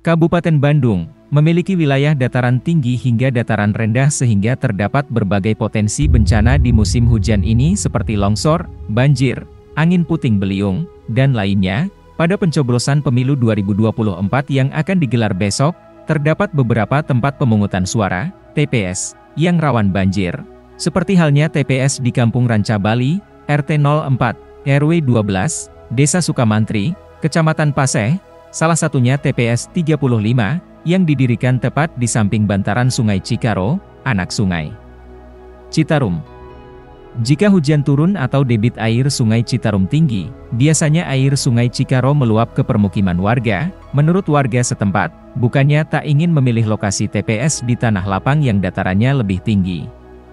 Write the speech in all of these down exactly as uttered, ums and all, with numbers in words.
Kabupaten Bandung memiliki wilayah dataran tinggi hingga dataran rendah sehingga terdapat berbagai potensi bencana di musim hujan ini seperti longsor, banjir, angin puting beliung, dan lainnya. Pada pencoblosan pemilu dua ribu dua puluh empat yang akan digelar besok, terdapat beberapa tempat pemungutan suara, T P S, yang rawan banjir. Seperti halnya T P S di Kampung Ranca Bali, R T nol empat, R W dua belas, Desa Sukamantri, Kecamatan Paseh, salah satunya T P S tiga puluh lima, yang didirikan tepat di samping bantaran Sungai Cikaro, anak sungai Citarum. Jika hujan turun atau debit air Sungai Citarum tinggi, biasanya air Sungai Cikaro meluap ke permukiman warga. Menurut warga setempat, bukannya tak ingin memilih lokasi T P S di tanah lapang yang datarannya lebih tinggi.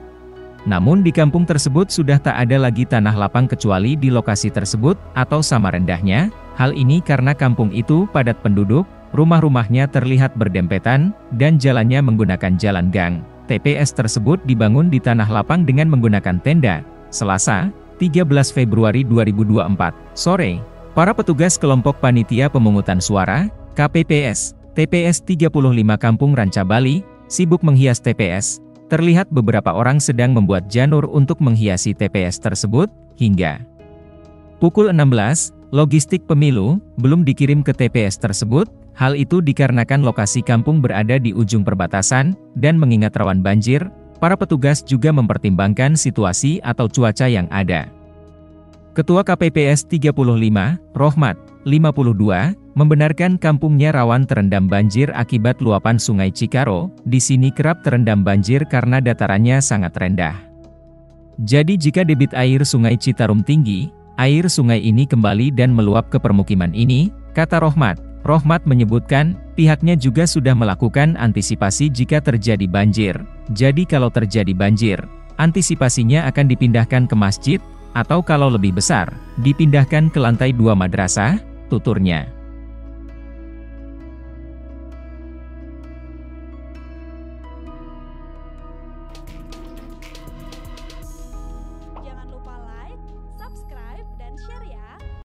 Namun di kampung tersebut sudah tak ada lagi tanah lapang kecuali di lokasi tersebut, atau sama rendahnya. Hal ini karena kampung itu padat penduduk, rumah-rumahnya terlihat berdempetan, dan jalannya menggunakan jalan gang. T P S tersebut dibangun di tanah lapang dengan menggunakan tenda. Selasa, tiga belas Februari dua ribu dua puluh empat, sore, para petugas kelompok panitia pemungutan suara, K P P S, T P S tiga puluh lima Kampung Ranca Bali, sibuk menghias T P S. Terlihat beberapa orang sedang membuat janur untuk menghiasi T P S tersebut, hingga pukul enam belas, logistik pemilu belum dikirim ke T P S tersebut. Hal itu dikarenakan lokasi kampung berada di ujung perbatasan, dan mengingat rawan banjir, para petugas juga mempertimbangkan situasi atau cuaca yang ada. Ketua K P P S tiga puluh lima, Rohmat, lima puluh dua, membenarkan kampungnya rawan terendam banjir akibat luapan Sungai Cikaro. Di sini kerap terendam banjir karena datarannya sangat rendah. Jadi jika debit air Sungai Citarum tinggi, air sungai ini kembali dan meluap ke permukiman ini, kata Rohmat. Rohmat menyebutkan, pihaknya juga sudah melakukan antisipasi jika terjadi banjir. Jadi kalau terjadi banjir, antisipasinya akan dipindahkan ke masjid, atau kalau lebih besar, dipindahkan ke lantai dua madrasah, tuturnya.